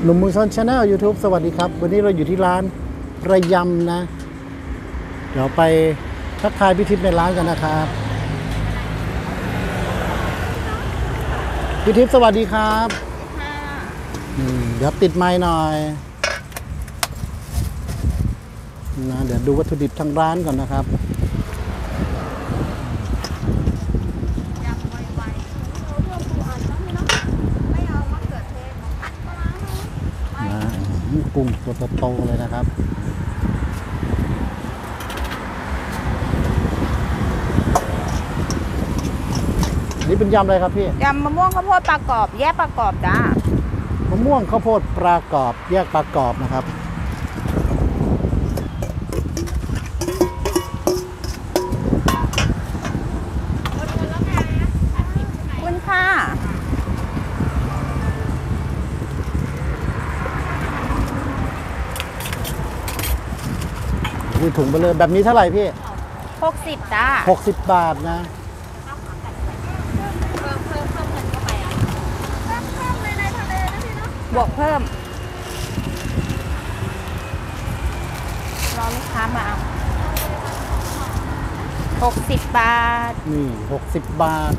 หนุ่มเมืองชนชาแนล YouTube สวัสดีครับวันนี้เราอยู่ที่ร้านระยำนะเดี๋ยวไปทักทายพี่ทิพย์ในร้านกันนะครับพี่ทิพย์สวัสดีครับเดี๋ยวติดไมค์หน่อยนะเดี๋ยวดูวัตถุดิบทางร้านก่อนนะครับกุ้งตัวโตๆเลยนะครับนี่เป็นยำอะไรครับพี่ยำมะม่วงข้าวโพดปลากรอบแยกปลากรอบจ้ามะม่วงข้าวโพดปลากรอบแยกปลากรอบนะครับคุณค่ะมีถุงไปเลยแบบนี้เท่าไหร่พี่ 60จ้า 60 บาทนะบวกเพิ่มรอลูกค้ามาเอา60 บาทนี่60 บาท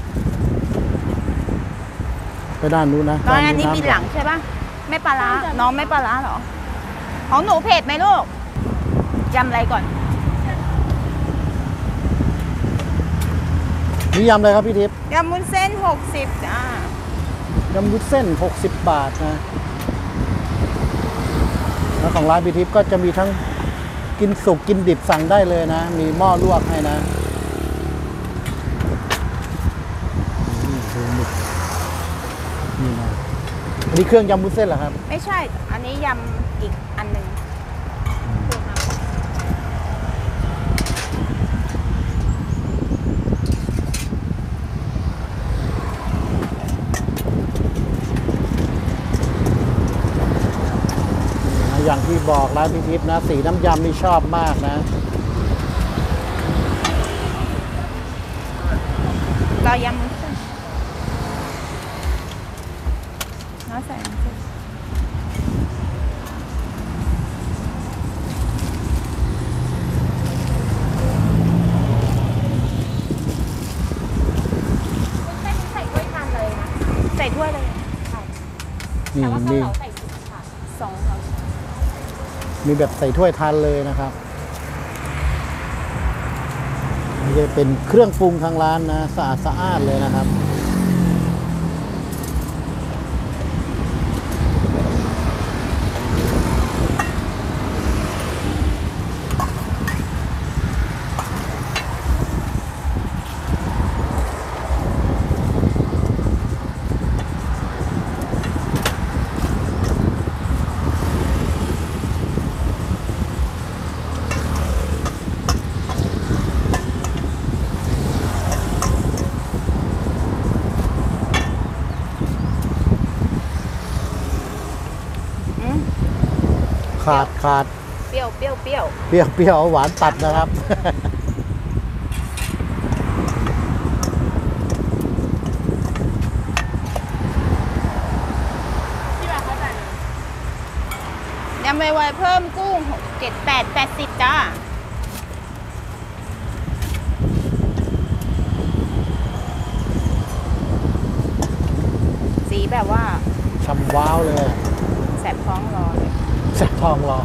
ไปด้านนู้นนะน้องอันนี้มีหลังใช่ปะไม่ปลาร้าน้องไม่ปลาร้าหรอของหนูเผ็ดไหมลูกยำอะไรก่อนนี่ยำอะไรครับพี่ทิพย์ยำวุ้นเส้น60จ้ายำวุ้นเส้น60 บาทนะแล้วของร้านพี่ทิพย์ก็จะมีทั้งกินสุกกินดิบสั่งได้เลยนะมีหม้อลวกให้นะนี่นะอันนี้เครื่องยำวุ้นเส้นเหรอครับไม่ใช่อันนี้ยำอีกอันหนึ่งอย่างที่บอกร้านพี่ทิพย์นะสีน้ำยำนี่ชอบมากนะเรายำมุ้นเส้นน้าใส่น้ำเส้นใส่ถ้วยทานเลยนะใส่ถ้วยเลยนี่มี 2เรามีแบบใส่ถ้วยทานเลยนะครับนี่จะเป็นเครื่องปรุงทางร้านนะสะอาดเลยนะครับขาดเปรี้ยวเปรี้ยวหวานตัดนะครับยำไวๆเพิ่มกุ้ง6 7 8 80จ้าสีแบบว่าช่ำว้าวเลยแสบท้องรอเลยแสบท้องรอ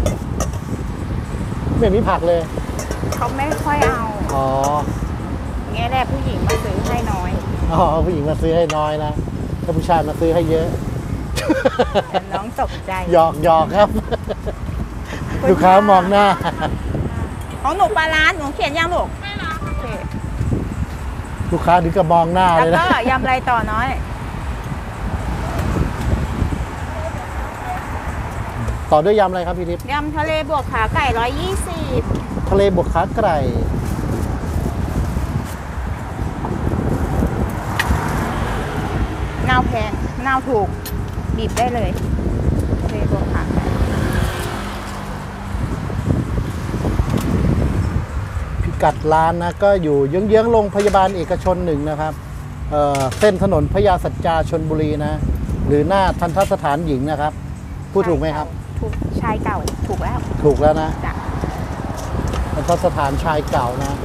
ไม่มีผักเลยเขาไม่ค่อยเอาอ๋อเงี้ยแหละผู้หญิงมาซื้อให้น้อยอ๋อผู้หญิงมาซื้อให้น้อยนะถ้าผู้ชายมาซื้อให้เยอะน้องตกใจหยอกครับลูกค้ามองหน้าของหนูปลาร้าหนูเขียนยังลูกลูกค้าถึงกับมองหน้าเลยนะแล้วก็ยำอะไรต่อน้อยต่อด้วยยำอะไรครับพี่ทิพย์ยำทะเลบวกขาไก่120 ทะเลบวกขาไก่นาวแพงนาวถูกบีบได้เลยทะเลบวกขาไก่พิกัดร้านนะก็อยู่เยื้องๆโรงพยาบาลเอกชน1นะครับเส้นถนนพญาสัจจาชลบุรีนะหรือหน้าทันทสถานหญิงนะครับ พูดถูกไหมครับถูกชายเก่าถูกแล้วถูกแล้วนะจ้ะทันทสถานชายเก่านะ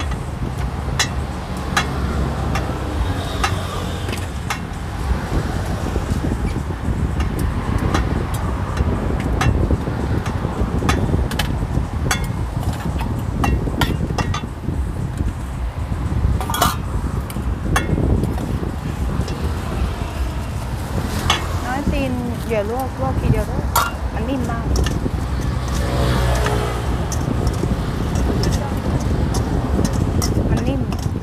น้อยตีนเดี๋ยวลวกทีเดียวด้วยมันนิ่มมาก มันนิ่ม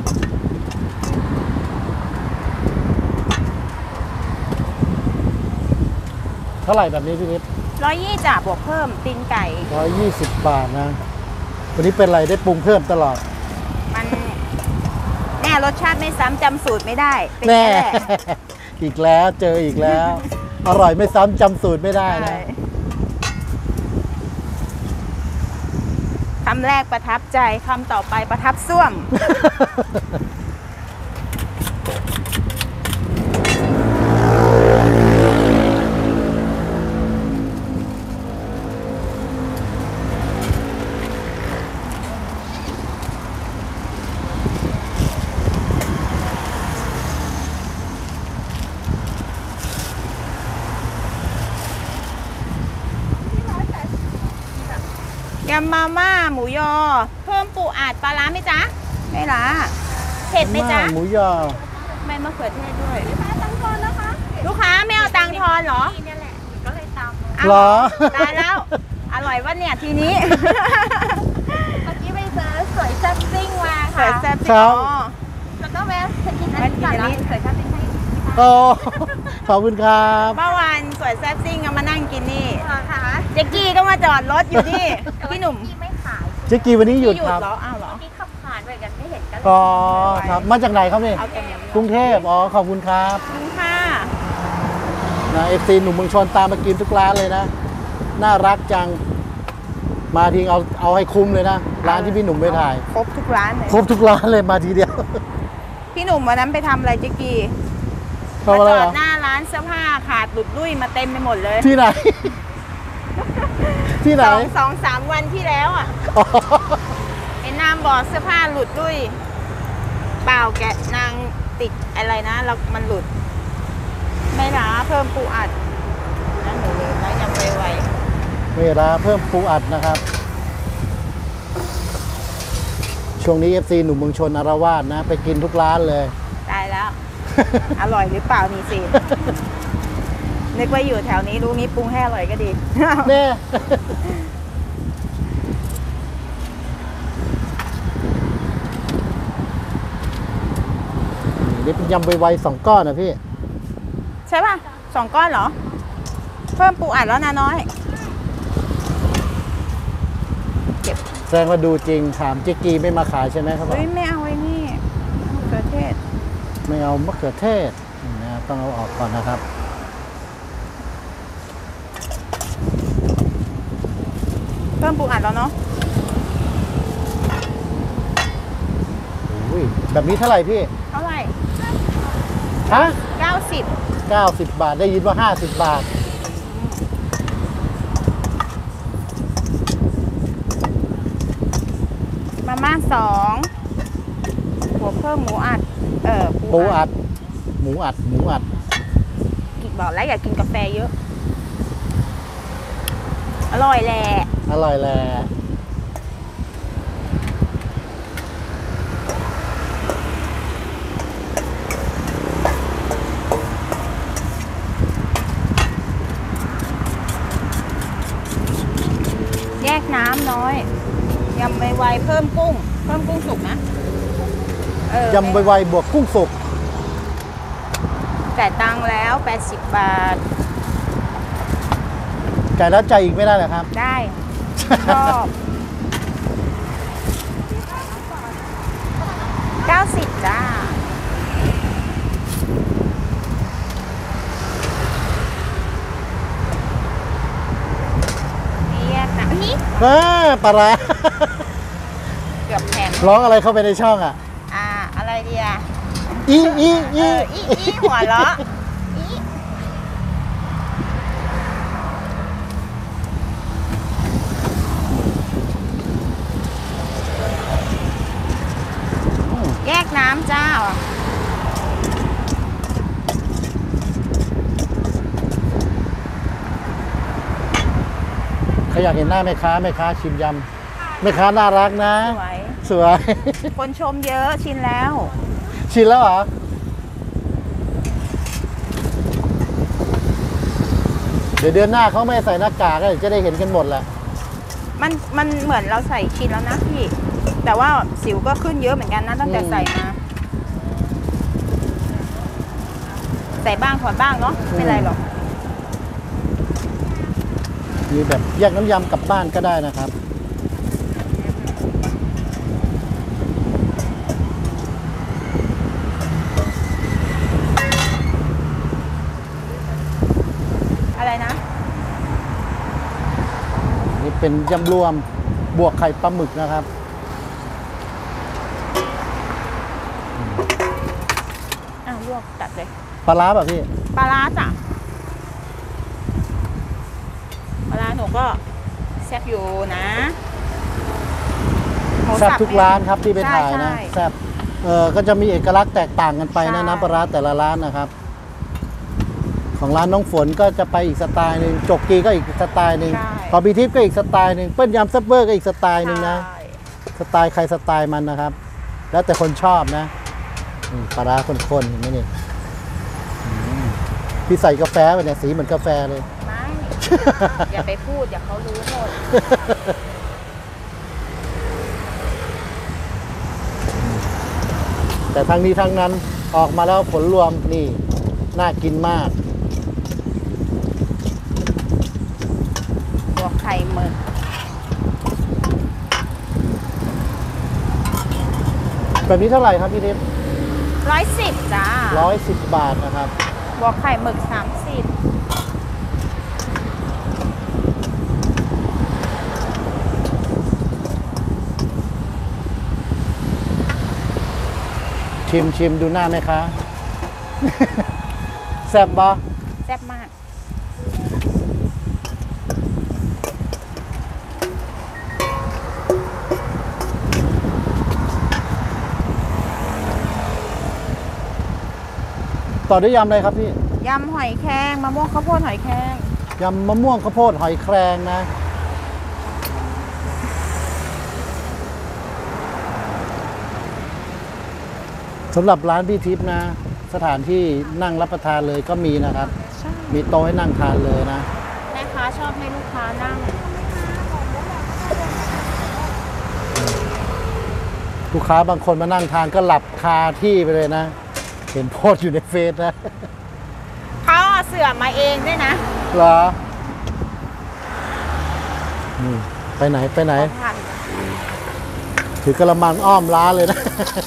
เท่าไหร่แบบนี้พี่นิด 120จ้ะบวกเพิ่มตีนไก่ 120 บาทนะ วันนี้เป็นไรได้ปรุงเพิ่มตลอดมันแน่รสชาติไม่ซ้ำจำสูตรไม่ได้เป็นแน่แค่อีกแล้วเจออีกแล้ว อร่อยไม่ซ้ำจำสูตรไม่ได้นะคำแรกประทับใจคำต่อไปประทับส้วม ยำมาม่าหมูยอ เพิ่มปูอัดปลาร้าไหมจ๊ะไม่ละเผ็ดไหมจ๊ะหมูยอไม่มะเขือเทศด้วยลูกค้าตังทอนนะคะลูกค้าไม่เอาตังทอนเหรอนี่แหละก็เลยตามเหรอตายแล้ว อร่อยวะเนี่ยทีนี้เมื่อกี้ไปเจอสวยแซ่บซิ่งมาเสริค่ะมแซ่บครับอ๋อแล้วก็แวะสกินอันนี้ก่อนแล้วสวยแซ่บซิ่งให้โอ้ขอบคุณครับเมื่อวานสวยแซ่บซิ่งเอามานั่งกินนี่ค่ะเจ๊กี้ก็มาจอดรถอยู่นี่ พี่หนุ่มที่ไม่ขายเจ๊กีวันนี้หยุดพี่หยุดครับเหรออ้าวเหรอที่ขับผ่านไปกันไม่เห็นกันเลยอ๋อครับ มาจากไหนครับนี่เอาแต่เนี้ยกรุงเทพ อ๋อ ขอบคุณครับขอบคุณค่ะนะเอฟซีหนุ่มเมืองชนตามมากินทุกร้านเลยนะ น่ารักจัง มาทีเอาให้คุ้มเลยนะ ร้านที่พี่หนุ่มไปถ่ายครบทุกร้านเลยครบทุกร้านเลยมาทีเดียวพี่หนุ่มวันนั้นไปทำอะไรเจ๊กี้ทำอะไรจอเหรดอหน้าร้านเสื้อผ้าขาดหลุดลุ่ยมาเต็มไปหมดเลยที่ไหน ที่ไหนสองสามวันที่แล้วอ่ะอ๋อไอ้นามบอกเสื้อผ้าหลุดลุ่ยเปล่าแกะนางติดอะไรนะแล้วมันหลุด ไม่นะเพิ่มปูอัดนั่นหนูลืมแล้วยังไวเวลาเพิ่มปูอัดนะครับ ช่วงนี้ FC หนุ่มเมืองชนอารวาสนะ ไปกินทุกร้านเลยๆตายแล้ว อร่อยหรือเปล่านี่สิ นึกว่าอยู่แถวนี้รู้งี้ปรุงให้อร่อยก็ดีแน่นี่เป็นยำไวๆ2 ก้อนนะพี่ใช่ป่ะ2 ก้อนเหรอ เพิ่มปูอัดแล้วนะน้อย เก็บแสดงว่าดูจริงถามเจ๊กีไม่มาขายใช่ไหมครับบอกเฮ้ยไม่เอาไอ้นี่มะเขือเทศไม่เอามะเขือเทศนี่นะต้องเอาออกก่อนนะครับเพิ่มปูอัดแล้วเนาะอุ้ยแบบนี้เท่าไหร่พี่เท่าไหร่ฮะ 90 90 บาทได้ยินว่า 50 บาทมาม่า2หัวเพิ่มหมูอัดปูอัด หมูอัด หมูอัดบอกแล้วอย่ากินกาแฟเยอะ อร่อยแหละอร่อยแหละแยกน้ำน้อย ยำไวๆเพิ่มกุ้ง เพิ่มกุ้งสุกนะยยำไวๆบวกกุ้งสุกแต่ตังค์แล้ว 80 บาทไก่แล้วใจอีกไม่ได้เหรอครับได้ ชอบ 90 จ้า นี่แยกนะนี่ปลาร้าเกือบแถมร้องอะไรเข้าไปในช่องอ่ะอะไรดีอ่ะอีอีหัวเราะอีอยากเห็นหน้าแม่ค้าชิมยำแม่ค้าน่ารักนะสวยสวยคนชมเยอะชินแล้วชินแล้วเหรอเดี๋ยวเดือนหน้าเขาไม่ใส่หน้ากากก็จะได้เห็นกันหมดแหละมันเหมือนเราใส่ชินแล้วนะพี่ แต่ว่าสิวก็ขึ้นเยอะเหมือนกันนะตั้งแต่ใส่มาใส่บ้างถอดบ้างเนาะไม่เป็นไรหรอกมีแบบแยกน้ำยำกลับบ้านก็ได้นะครับอะไรนะนี่เป็นยำรวมบวกไข่ปลาหมึกนะครับลวกจัดเลยปลาร้าป่ะพี่ปลาร้าจ้ะปลาร้าหนูก็แซ่บอยู่นะหมูแซ่บสัทุกร้านครับที่ไปถ่ายใช่นะใช่แซ่บก็จะมีเอกลักษณ์แตกต่างกันไปนะใช่น้ำปลาร้าแต่ละร้านนะครับ ของร้านน้องฝนก็จะไปอีกสไตล์หนึ่งจกกีก็อีกสไตล์หนึ่งใช่พอบีทิพย์ก็อีกสไตล์หนึ่งเปิ้ลยำแซ่บเบอร์ก็อีกสไตล์หนึ่งนะใช่สไตล์ใครสไตล์มันนะครับ แล้วแต่คนชอบนะปลาร้าคนๆเห็นไหมนี่พี่ใส่กาแฟไปเนี่ยสีเหมือนกาแฟเลยไม่ อย่าไปพูดอย่าเขารู้หมดแต่ทั้งนี้ทั้งนั้นออกมาแล้วผลรวมนี่น่ากินมากบวกไข่หมึกแบบนี้เท่าไหร่ครับพี่ทิพย์ 110จ้า 110 บาทนะครับบวกไข่หมึก30 ชิมดูหน้าไหมคะ แซ่บบ่แซ่บมากต่อด้วยยำอะไรครับพี่ยำหอยแครงมะม่วงข้าวโพดหอยแครงยำมะม่วงข้าวโพดหอยแครงนะสำหรับร้านพี่ทิพย์นะ สถานที่นั่งรับประทานเลยก็มีนะครับใช่มีโต๊ะให้นั่งทานเลยนะแม่ค้าชอบให้ลูกค้านั่งลูกค้าบางคนมานั่งทานก็หลับคาที่ไปเลยนะ เห็นโพสต์อยู่ในเฟซนะเขาเอาเสื่อมาเองด้วยนะเหรอไปไหนพันถือกระมังอ้อมร้านเลยนะ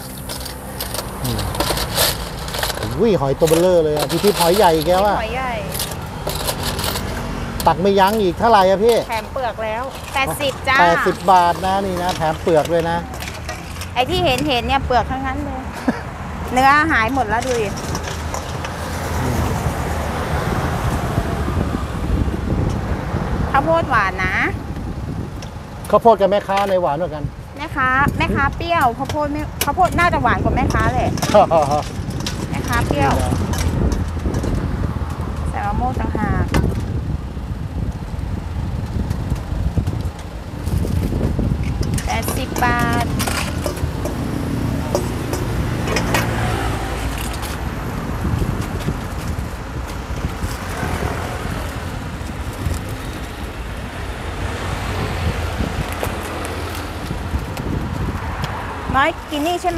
วิ่หอยตัวเบลเลอร์เลยอะพี่ทิพย์หอยใหญ่อีกแล้วอะหอยใหญ่ตักไม่ยั้งอีกเท่าไหร่อะพี่แถมเปลือกแล้ว80จ้า 80 บาทนะนี่นะแถมเปลือกเลยนะไอ้ที่เห็นเนี่ยเปลือกทั้งนั้นเลย เนื้อหายหมดแล้วดูดิข้าวโพดหวานนะข้าวโพดกับแม่ค้าในหวานเหมือนกันแม่ค้าเปรี้ยวข้าวโพดน่าจะหวานกว่าแม่ค้าแหละแม่ค้าเปรี้ยวใส่มะม่วงต่างหาก80 บาทน้อยกินนี่ใช่ไหม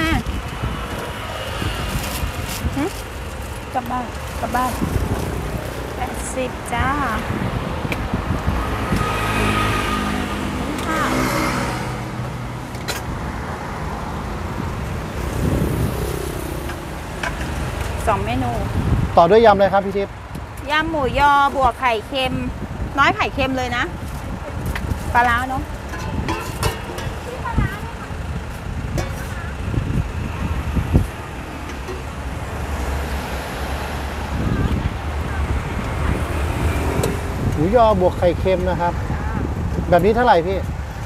กลับบ้าน80จ้าค่ะ2 เมนูต่อด้วยยำเลยครับพี่ทิพย์ยำหมูยอบวกไข่เค็ม น้อยไข่เค็มเลยนะ ปลาร้าเนาะหมูยอบวกไข่เค็มนะครับ แบบนี้เท่าไหร่พี่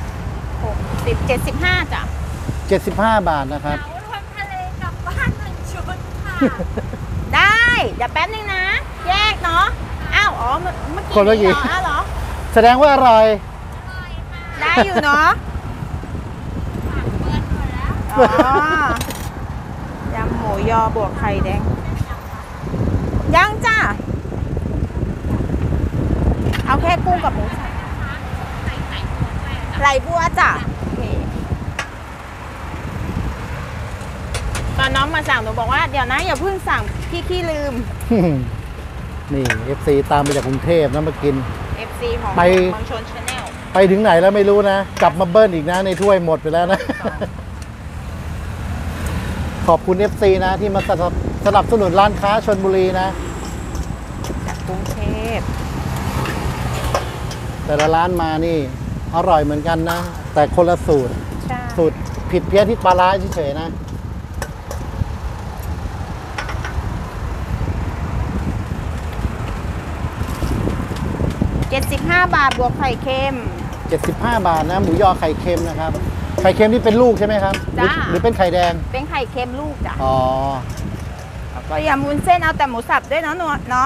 75จ้ะ 75 บาทนะครับเหมารวมทะเลกลับบ้าน1 ชุดค่ะได้เดี๋ยวแป๊บนึงนะ แยกเนาะ อ้าว อ๋อเมื่อกี้คนเมื่อกี้เหรออ้าวเหรอแสดงว่าอร่อยอได้อยู่เนาะเปิดหมดแล้วอ๋อยำหมูยอบวกไข่แดงยังจ้าเอาแค่กุ้งกับหมูสับไหลบัวจ้ะโอเคตอนน้องมาสั่งหนูบอกว่าเดี๋ยวนะอย่าเพิ่งสั่งพี่ขี้ลืมนี่ FC ตามมาจากกรุงเทพนะมากิน FC ของไปเมืองชนชาแนลไปถึงไหนแล้วไม่รู้นะ กลับมาเบิ้ลอีกนะในถ้วยหมดไปแล้วนะ ขอบคุณ FC นะที่มาสนับสนุนร้านค้าชลบุรีนะจากกรุงเทพแต่ละร้านมานี่ อร่อยเหมือนกันนะ แต่คนละสูตรใช่สูตรผิดเพี้ยนที่ปลาร้าเฉยๆนะ 75 บาทบวกไข่เค็ม 75 บาทนะ หมูยอไข่เค็มนะครับ ไข่เค็มนี่เป็นลูกใช่ไหมครับหรือจ้าหรือเป็นไข่แดงเป็นไข่เค็มลูกจ้ะอ๋อแล้วก็ยำวุ้นเส้นเอาแต่หมูสับด้วยเนาะน้อย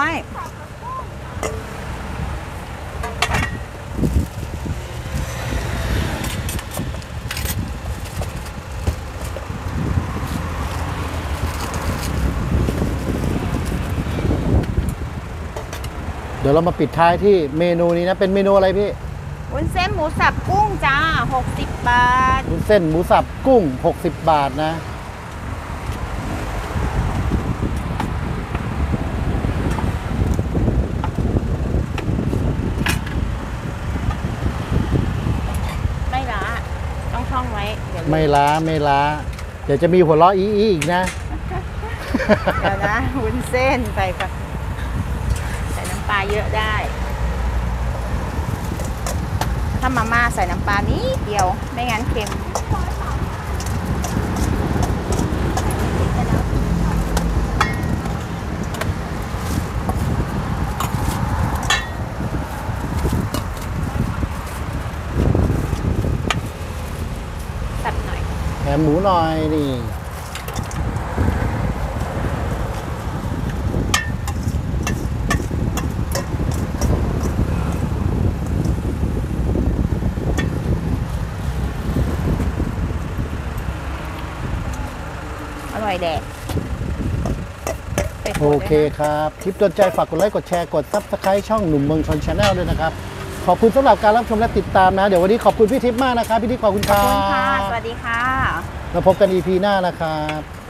เดี๋ยวเรามาปิดท้ายที่เมนูนี้นะ เป็นเมนูอะไรพี่วุ้นเส้นหมูสับกุ้งจ้า 60 บาทวุ้นเส้นหมูสับกุ้ง 60 บาทนะไม่ละต้องท่องไว้เดี๋ยวไม่ล้าไม่ล้า เดี๋ยวจะมีหัวเราะอีอีกนะเดี๋ยวนะวุ้นเส้นใส่กับใส่น้ำปลาเยอะได้ ถ้ามาม่าใส่น้ำปลานิดเดียว ไม่งั้นเค็ม สับหน่อยแถมหมูหน่อยนี่อร่อยแดดไปโอเคครับ คลิปโดนใจฝากกดไลค์ กดแชร์ กด Subscribe ช่องหนุ่มเมืองชนชาแนลด้วยนะครับ ขอบคุณสำหรับการรับชมและติดตามนะ เดี๋ยววันนี้ขอบคุณพี่ทิพย์มากนะครับ พี่ทิพย์ขอบคุณคขอบรัคุณค่ะบสวัสดีค่ะแล้วพบกัน EP หน้านะครับ